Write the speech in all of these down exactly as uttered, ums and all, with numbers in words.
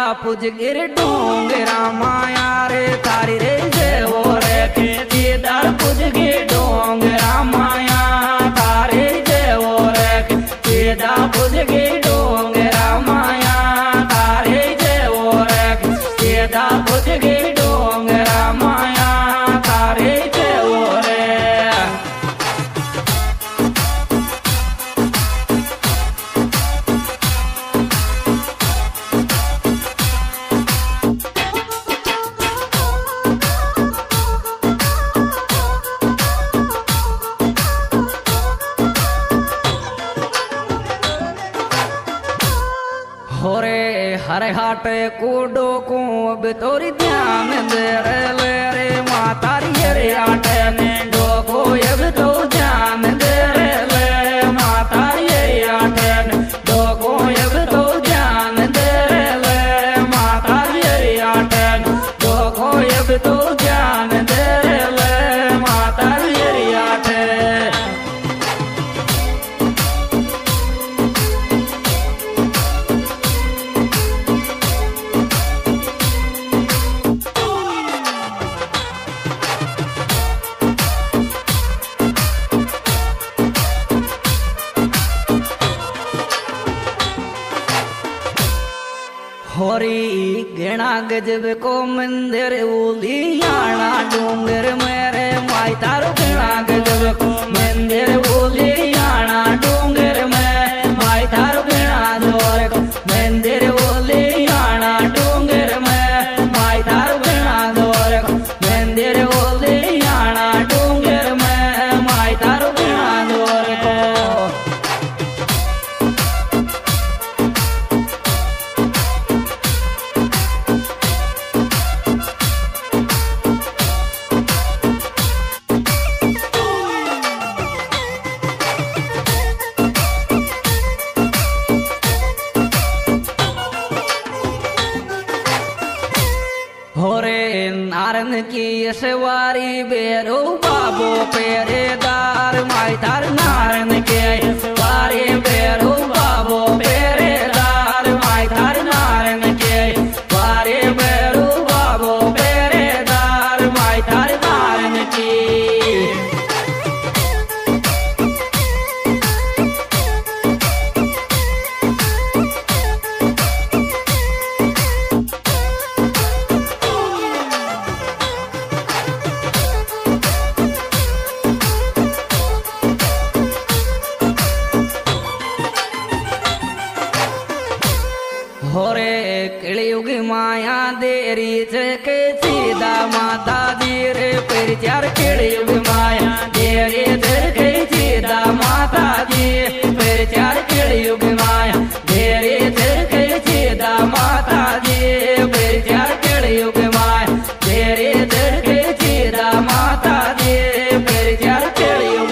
पुजगिर डोंगरा माया रे तारी रे जेवो रे केदार पुजगिर डोंगरा माया तारे जेवो रे केदार पुजगिर डोंगरा माया तारे जेवो रे केदार पुजगिर डोंगरा माया तारे जेवो रे। होरे हरे हाटे कूडो को अब तोरी ध्यान दे रे ले रे माता रे आटे ने डोको अब तो ध्यान दे रे ले माता रे आटे ने डोको अब तो ध्यान दे रे ले माता रे आटे ने डोको अब तो ध्यान दे रे ले माता रे आटे। होरी गेणा गजब को मंदिर उलियाना डूंगर मेरे माई तारो गेणा गजब को मंदिर उलियाना डूंगर में माई तारो गेणा जोर को मंदिर उलियाना डूंगर में माई तारो गेणा जोर को मंदिर उलियाना डूंगर में माई तारो गेणा जोर को। होरे नारन की सवारी बेरो बाबो पेरेदार माई तार नारन के सवारी बेरो बाबो पेरेदार माई तार नारन के सवारी बेरो बाबो पेरेदार माई तार नारन की। होरे कलयुग माया देरी के सीधा माता जी रे पर चार कलयुग माया देरी के सीधा माता जी पर चार कलयुग माया देरी के सीधा माता जी पर चार कलयुग माया देरी के सीधा माता जी पर चार कलयुग।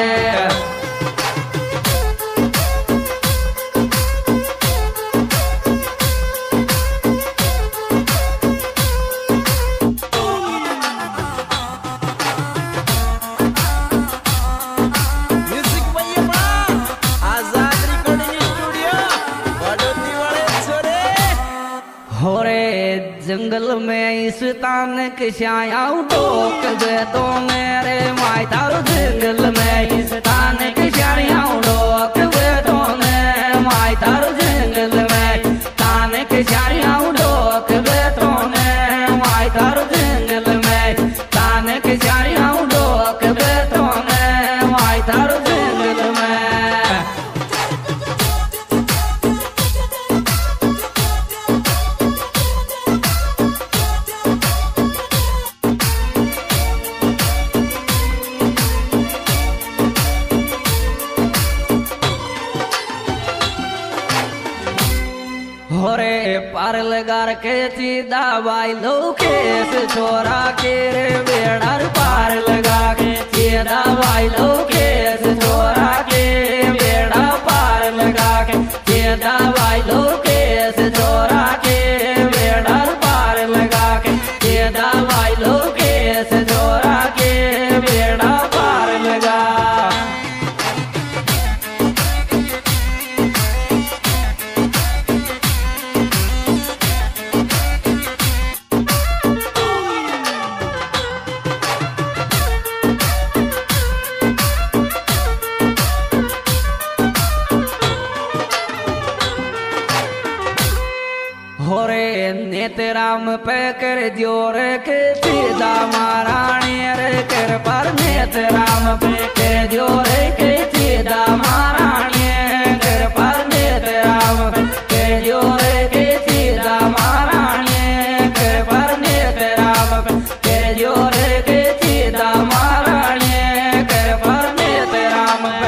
होरे जंगल में इस तान के छाया डोक दे तो मेरे माई तारो जंगल में इस तान के छाया डोक दे तो मेरे माई तारो जंगल में तान के छाया डोक दे तो मेरे माई तारो जंगल में तान के छाया डोक दे तो मेरे माई तारो जंगल में। होरे पार लगा के सीधा भाई लो केस छोरा के रे बेड़ार पार लगा के सीधा भाई लो केस छोरा के बेड़ा पार लगा के सीधा भाई लो केस छोरा के बेड़ार पार लगा के सीधा भाई लो केस छोरा के बेड़ा पार लगा। पे कर जोर के सीधा महारानी रे कर पर नेत राम पे कर जोर के सीधा महारानी कर पर नेत राम पे कर जोर के सीधा महारानी कर पर नेत राम पे कर जोर के सीधा महारानी कर पर नेत राम पे।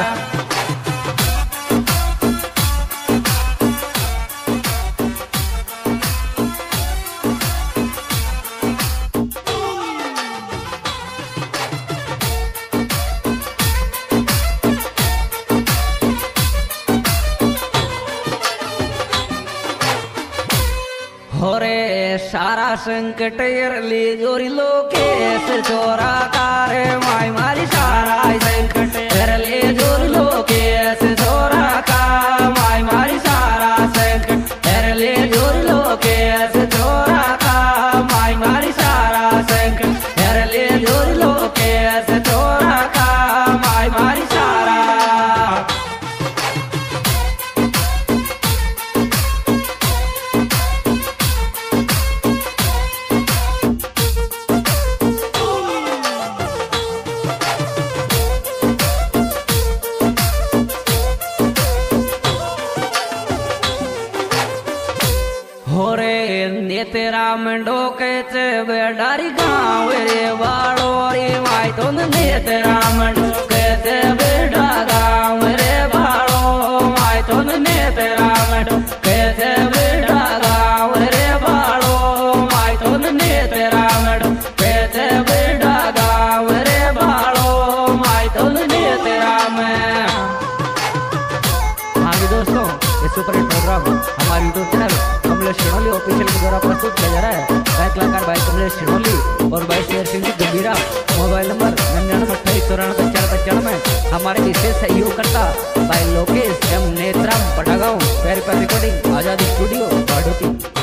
होरे सारा संकट ली जोरी लोकेश चोरा कारे माई मारी सारा संकट ले जोरी लोकेश चोरा का माई मारी सारा संकट ले जोरी लोकेश चोरा का माई मारी सारा संकट ले जोरी लोकेश चोरा का माई मारी सारा। होरे नेतेरा मंडो कहते बेडारी गाँव रे वाड़ो रे माई तो नेतेरा मंडो कहते बेडा गाँव रे वाड़ो माई तो नेतेरा मंडो कहते बेडा गाँव रे वाड़ो माई तो नेतेरा मंडो कहते बेडा गाँव रे वाड़ो माई तो नेतेरा में। हाँ दोस्तों, ये सुपर हिट प्रोग्राम हमारे YouTube channel Kamlesh Shinoli official के द्वारा प्रस्तुत किया जा रहा है। गायक कलाकार भाई कमलेश शिणोली और भाई शेर सिंह गंभीरा। मोबाइल नंबर निन्यानवे अट्ठाईस चौरानवे चार पचानवे। हमारे विशेष सहयोग करता भाई लोकेश एम नेत्राम पटागांव। प्यारी प्यारी रिकॉर्डिंग आजादी स्टूडियो बाडोती।